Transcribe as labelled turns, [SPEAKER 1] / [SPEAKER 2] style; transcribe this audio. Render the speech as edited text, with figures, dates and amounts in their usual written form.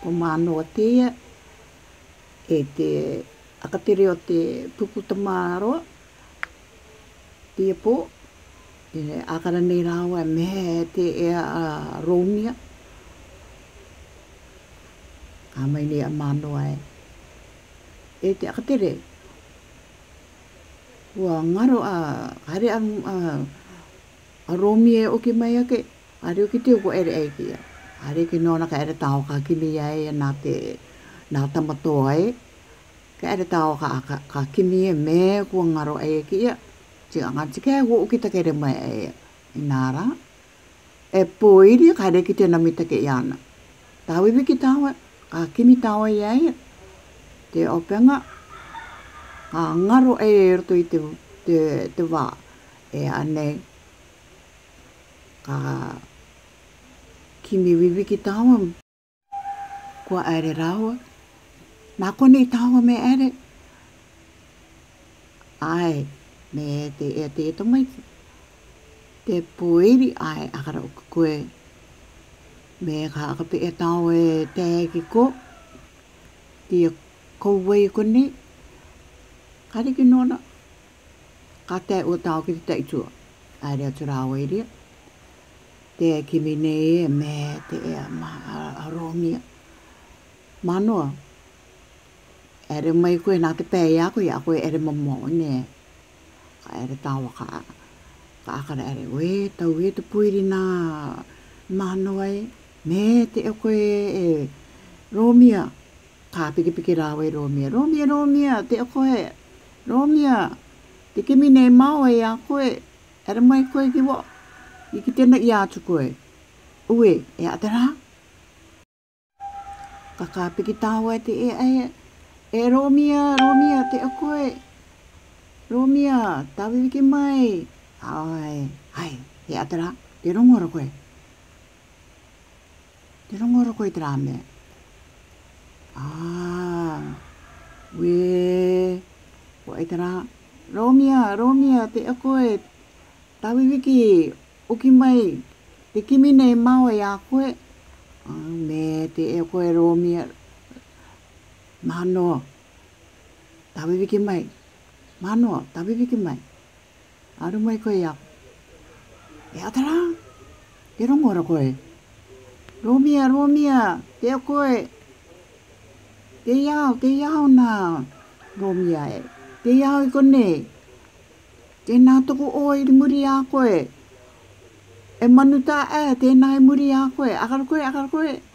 [SPEAKER 1] ko mānoa tia e te akatere o te puku tamāroa tia po e akara nei rawa e mehe te e a Romia a mai nei a mānoa e te akatere ua ngaro a hare a Romia o ke mai ake hare o ki te uko ere e kia hare ki nona ka ere tau ka kimi ai nā tamatoa e ka ere tau ka kimi e me kua ngaro e kia tia ngati ke ua uki take re mai e nara e poiri ka hare ki te namita ke iana tau iwi ki tau ka kimi tau e ai te openga ka ngaro e roto i te wā e anei ka kimi wiwi ki tawa kua ere rawa nā kone i tawa me ere ai me te tamai te poiri ai akara o koe me ka akape e tawa e te ki ko tia kouwei kone kare ki nona ka te o tau ki te taitua ai rea tu rawa i rea te kimi nei me te a Romia manoa ere mai koe nā te pēi a koe ere mamo ne ka ere tawa ka akara ere we tau e te puiri nā manoa e me te o koe e Romia ka piki rawa i Romia te o koe Romia te kimi nei mau e a koe ere mai koe ki wa i ki tēnā i atu koe. Ue, e atara? Ka piki tāua te e Romia te o koe. Romia, tawi wiki mai. Ai, e atara? Te rongora koe. Te rongora koe te rā mea. We, ko e te rā. Romia, te o koe. Tawi wiki uki mai, te kimi nei mau e a koe, me te e koe Romia, manoa, tawi wiki mai, aru mai koe ia, e atara, te rongora koe, Romia, te o koe, te iau nā Romia e, te iau i kone, te nā toko o i muri a koe, e manuta e tēnā e muri a koe, akara koe,